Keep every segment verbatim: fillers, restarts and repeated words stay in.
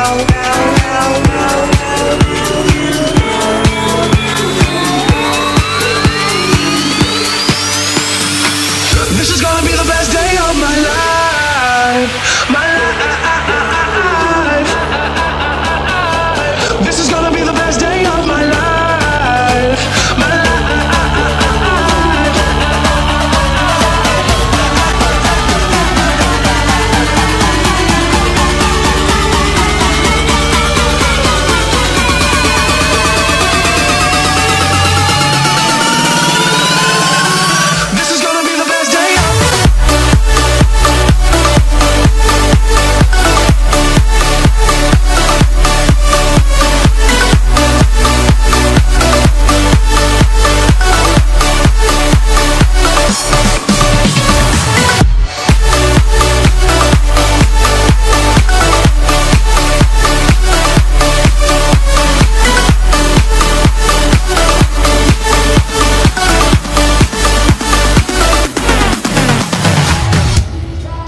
This is gonna be the best day of my life, my life. This is gonna be the best day of my life, my life. This is gonna be the best day of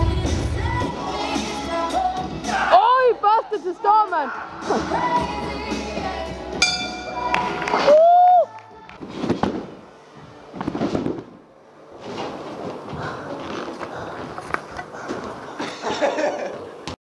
Oj, bastard to start, man!